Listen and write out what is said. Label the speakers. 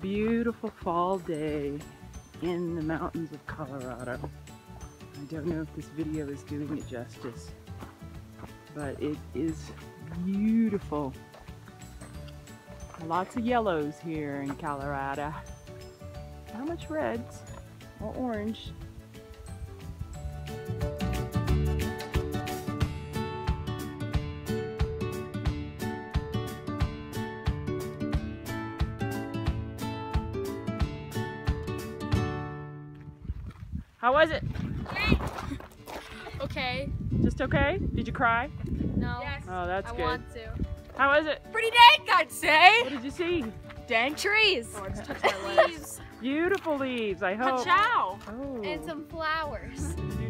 Speaker 1: beautiful fall day in the mountains of Colorado. I don't know if this video is doing it justice, but it is beautiful. Lots of yellows here in Colorado. Not much reds or orange. How was it?
Speaker 2: Okay.
Speaker 1: Just okay? Did you cry?
Speaker 2: No.
Speaker 3: Yes.
Speaker 1: Oh, that's good.
Speaker 2: I want to.
Speaker 1: How was it?
Speaker 3: Pretty dank, I'd say.
Speaker 1: What did you see?
Speaker 3: Dank trees.
Speaker 2: Oh, I just touched my legs.
Speaker 1: Beautiful leaves, I hope.
Speaker 3: Ka-chow.
Speaker 1: Oh.
Speaker 2: And some flowers.